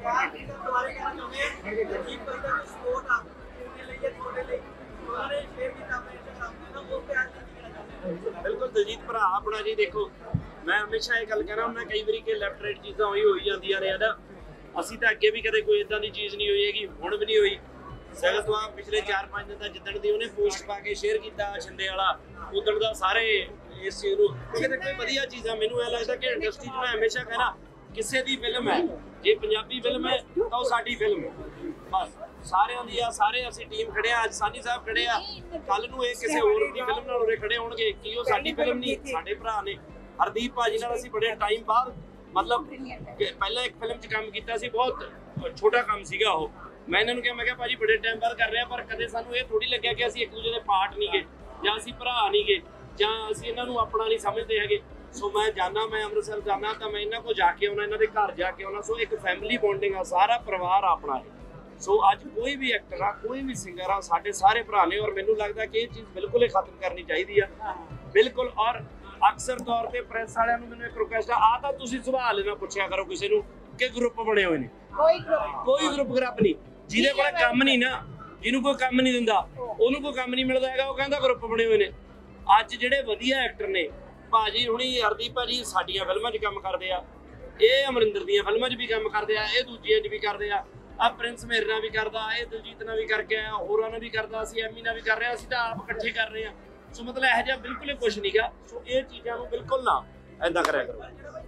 बिल्कुल दलजीत भरा अपना जी देखो मैं हमेशा ये गल कहना मैं कई बारी कि लैफ्ट राइट चीज़ां होई जांदियां ने ना असीं तां अगे भी कदे कोई इदां दी चीज़ नहीं हुई हैगी हुण भी नहीं हुई सगत तो पिछले 4-5 दिन दा जिद्दण दी उहने पोस्ट पा के शेयर कीता छिंदे वाला उदण दा सारे इस चीज़ नूं किते कोई वधिया चीज़ आ मैनूं ऐ लगदा कि इंडस्ट्री 'च मैं हमेशा कहना किसी दी फिल्म है जे पंजाबी फिल्म है तां साडी फिल्म है बस सारिਆਂ ਦੀ ਆ ਸਾਰੇ ਅਸੀਂ ਟੀਮ ਖੜੇ ਆ ਅੱਜ ਸਾਨੀ ਸਾਹਿਬ ਖੜੇ ਆ ਕੱਲ ਨੂੰ ਇਹ ਕਿਸੇ ਹੋਰ ਦੀ ਫਿਲਮ ਨਾਲ ਉਰੇ ਖੜੇ ਹੋਣਗੇ ਕੀ ਉਹ ਸਾਡੀ ਫਿਲਮ ਨਹੀਂ ਸਾਡੇ ਭਰਾ ਨੇ ਹਰਦੀਪ ਭਾਜੀ ਨਾਲ ਅਸੀਂ ਬੜੇ ਟਾਈਮ ਬਾਅਦ मतलब पहले एक फिल्म च काम किया सी बहुत छोटा काम सीगा वो मैं इन्होंने कहा मैं भाजी बड़े टाइम बाद कर रहे हैं पर कदे सानू ये थोड़ी लग्या कि असीं एक दूजे दे पार्ट नहीं गए जां असीं भरा नहीं गए जां असीं इन्हां नूं अपना नहीं समझते हैगे सो मैं जाना मैं अमृतसर जाना तो मैं इन्हां को जाके आउणा इन्हां दे घर जाके आउणा सो एक फैमिली बॉन्डिंग आ सारा परिवार अपना है सो अज कोई भी एक्टर आ कोई भी सिंगर आ साडे सारे भरा ने और मैनूं लगदा कि ये चीज़ बिल्कुल ही खत्म करनी चाहिदी आ बिल्कुल और अक्सर तौर पर प्रेस वाले मैंने एक रिक्वेस्ट आ तो तुसीं सवाल ना पूछया करो किसी नूं कि ग्रुप बने हुए ने कोई ग्रुप ग्रप नहीं जिहदे कोल काम नहीं ना जिन्हों कोई काम नहीं दिंदा उहनूं कोई काम नहीं मिलदा हैगा वो कहंदा ग्रुप बने हुए ने अज जिहड़े वधिया एक्टर ने भाजी हुणी हरदीप भाजी साडीआं फिल्मां 'च काम करदे आ ਇਹ ਅਮਰਿੰਦਰ ਦੀਆਂ ਫਿਲਮਾਂ 'ਚ ਵੀ ਕੰਮ ਕਰਦੇ ਆ ਇਹ ਦੂਜੀਆਂ 'ਚ ਵੀ ਕਰਦੇ ਆ ਪ੍ਰਿੰਸ ਮੇਰੇ ਨਾਲ ਵੀ ਕਰਦਾ ਇਹ ਦਲਜੀਤ ਨਾਲ ਵੀ ਕਰਕੇ ਆਇਆ ਹੋਰਾਂ ਨਾਲ ਵੀ ਕਰਦਾ ਅਸੀਂ ਐਮੀ ਨਾਲ ਵੀ ਕਰ ਰਹੇ ਅਸੀਂ ਤਾਂ ਆਪ ਇਕੱਠੇ ਕਰ ਰਹੇ ਆ सो मतलब यह जिहा बिल्कुल कुछ नहीं गा सो ये चीज़ों को बिल्कुल ना ऐसा करया करो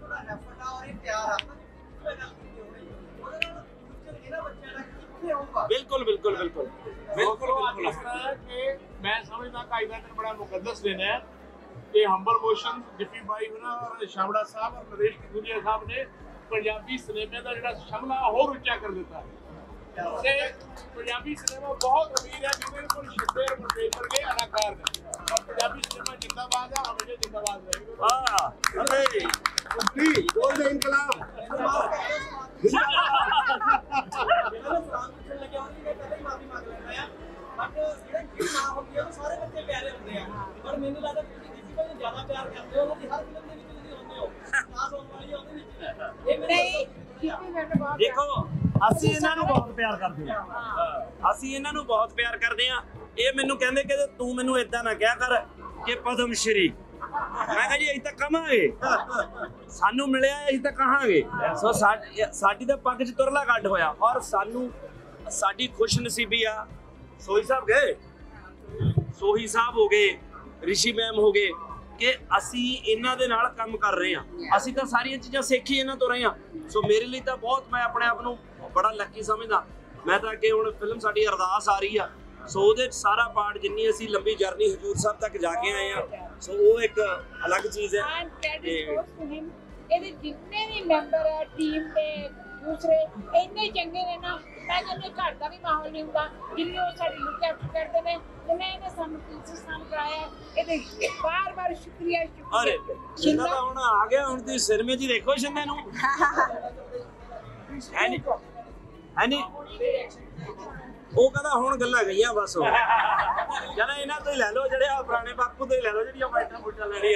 बिल्कुल बिल्कुल बिल्कुल बिल्कुल मैं समझदा का इवेंट बड़ा मुकद्दस दिन है ये हम्बल मोशन डिफी भाई होना और शामड़ा साहब और नरेश किदुनिया साहब ने पंजाबी सिनेमा का जिहड़ा शमला होर उच्चा कर दिता पंजाबी सिनेमा बहुत अमीर है जिन्हें कोई शेर मुकेश वर्गे अदाकार ने और पंजाबी सिनेमा जिंदाबाद है हमेशा जिंदाबाद रहेगा हां अरे उठी गोल्ड इनकलाब देखो ਅਸੀਂ ਇਹਨਾਂ ਨੂੰ ਬਹੁਤ ਪਿਆਰ ਕਰਦੇ ਆ ਅਸੀਂ ਇਹਨਾਂ ਨੂੰ ਬਹੁਤ ਪਿਆਰ ਕਰਦੇ ਆ ਇਹ ਮੈਨੂੰ ਕਹਿੰਦੇ ਕਿ ਤੂੰ ਮੈਨੂੰ ਇਦਾਂ ਨਾ ਕਿਹਾ ਕਰ ਕਿ ਪਦਮ ਸ਼੍ਰੀ ਮੈਂ ਕਿਹਾ ਜੀ ਅਸੀਂ ਤਾਂ ਕਹਾਂਗੇ ਸਾਨੂੰ ਮਿਲਿਆ ਅਸੀਂ ਤਾਂ ਕਹਾਂਗੇ ਸੋ ਸਾਡੀ ਤਾਂ ਪੱਗ 'ਚ ਤੁਰਲਾ ਕੱਢ ਹੋਇਆ ਔਰ ਸਾਨੂੰ ਸਾਡੀ ਖੁਸ਼ ਨਸੀਬੀ ਆ ਸੋਹੀ ਸਾਹਿਬ ਗਏ ਸੋਹੀ ਸਾਹਿਬ ਹੋ ਗਏ ਰਿਸ਼ੀ ਮੈਮ ਹੋ ਗਏ कि असी इन्हां दे नाल काम कर रहे हैं असी तो सारियां चीज़ां सीखी इन्हां तो रहे हैं सो मेरे लिए तो बहुत मैं अपने आप नूं बड़ा लकी समझदा मैं तो अगे हुण फिल्म साडी अरदास आ रही है सो उहदे सारा पार्ट जिन्नी असी लंबी जर्नी हजूर साहब तक जाके आए हैं सो वो एक अलग चीज़ है ਇਹਦੇ ਜਿੰਨੇ ਵੀ ਮੈਂਬਰ ਹੈ ਟੀਮ ਦੇ ਦੂਸਰੇ ਇੰਨੇ ਚੰਗੇ ਨੇ ਨਾ ਮੈਂ ਕਹਿੰਦੀ ਘਰ ਦਾ ਵੀ ਮਾਹੌਲ ਨਹੀਂ ਹੁੰਦਾ ਜਿੰਨੇ ਉਹ ਸਾਡੀ ਲੁੱਕ ਕਰਦੇ ਨੇ ਇਹਨੇ ਸਾਨੂੰ ਪਾਕਿਸਤਾਨ ਕਰਾਇਆ ਇਹਦੇ ਬਾਰ-ਬਾਰ ਸ਼ੁਕਰੀਆ ਅਰੇ ਸ਼ਿੰਦਾ ਤਾਂ ਹੁਣ ਆ ਗਿਆ ਹੁਣ ਤੁਸੀਂ ਸਿਰ ਵਿੱਚ ਹੀ ਦੇਖੋ ਸ਼ਿੰਦੇ ਨੂੰ ਹੈ ਉਹ ਕਹਿੰਦਾ ਹੁਣ ਗੱਲਾਂ ਗਈਆਂ ਬਸ ਉਹ ਕਹਿੰਦਾ ਇਹਨਾਂ ਤੋਂ ਹੀ ਲੈ ਲਓ ਜਿਹੜੇ ਆ ਪੁਰਾਣੇ ਬਾਪੂ ਤੋਂ ਹੀ ਲੈ ਲਓ ਜਿਹੜੀਆਂ ਬਾਈਟਾਂ ਬੁੱਟਾਂ ਲੈਣੀਆਂ